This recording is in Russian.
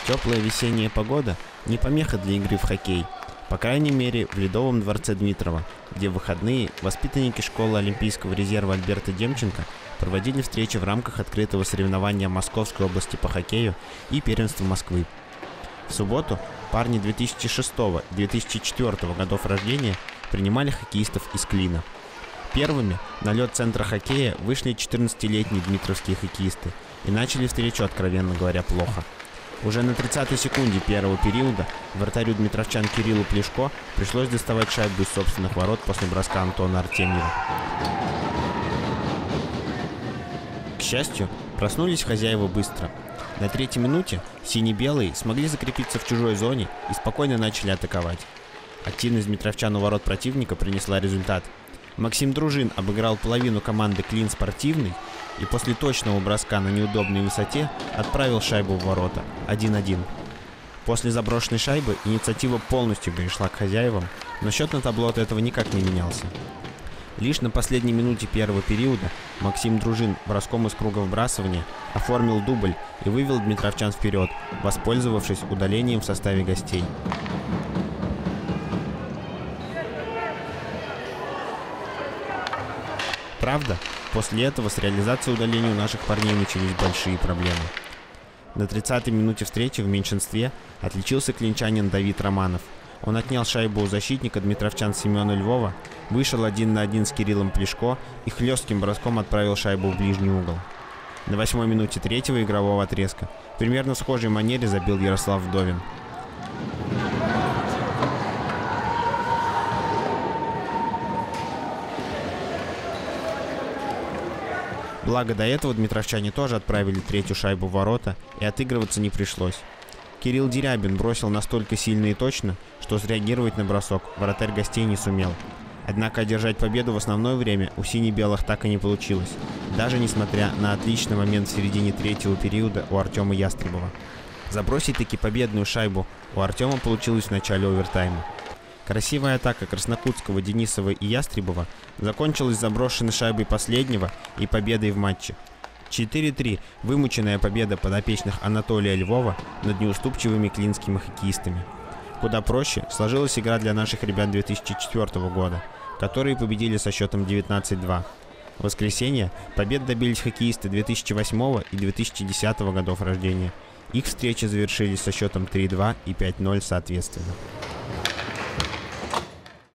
Теплая весенняя погода не помеха для игры в хоккей, по крайней мере в Ледовом дворце Дмитрова, где в выходные воспитанники школы Олимпийского резерва Альберта Демченко проводили встречи в рамках открытого соревнования Московской области по хоккею и первенства Москвы. В субботу парни 2006 и 2004 годов рождения принимали хоккеистов из Клина. Первыми на лед центра хоккея вышли 14-летние дмитровские хоккеисты и начали встречу, откровенно говоря, плохо. Уже на 30-й секунде первого периода вратарю дмитровчан Кириллу Плешко пришлось доставать шайбу из собственных ворот после броска Антона Артемьева. К счастью, проснулись хозяева быстро. На третьей минуте сине-белые смогли закрепиться в чужой зоне и спокойно начали атаковать. Активность дмитровчан у ворот противника принесла результат. Максим Дружин обыграл половину команды Клин Спортивный и после точного броска на неудобной высоте отправил шайбу в ворота 1-1. После заброшенной шайбы инициатива полностью перешла к хозяевам, но счет на табло от этого никак не менялся. Лишь на последней минуте первого периода Максим Дружин броском из круга вбрасывания оформил дубль и вывел дмитровчан вперед, воспользовавшись удалением в составе гостей. Правда, после этого с реализацией удаления у наших парней начались большие проблемы. На 30-й минуте встречи в меньшинстве отличился клинчанин Давид Романов. Он отнял шайбу у защитника дмитровчан Семена Львова, вышел 1 на 1 с Кириллом Плешко и хлестким броском отправил шайбу в ближний угол. На 8-й минуте третьего игрового отрезка примерно в схожей манере забил Ярослав Вдовин. Благо до этого дмитровчане тоже отправили третью шайбу в ворота, и отыгрываться не пришлось. Кирилл Дерябин бросил настолько сильно и точно, что среагировать на бросок вратарь гостей не сумел. Однако одержать победу в основное время у сине-белых так и не получилось, даже несмотря на отличный момент в середине третьего периода у Артема Ястребова. Забросить таки победную шайбу у Артема получилось в начале овертайма. Красивая атака Краснокутского, Денисова и Ястребова закончилась заброшенной шайбой последнего и победой в матче. 4-3 – вымученная победа подопечных Анатолия Львова над неуступчивыми клинскими хоккеистами. Куда проще сложилась игра для наших ребят 2004 года, которые победили со счетом 19-2. В воскресенье побед добились хоккеисты 2008 и 2010 годов рождения. Их встречи завершились со счетом 3-2 и 5-0 соответственно.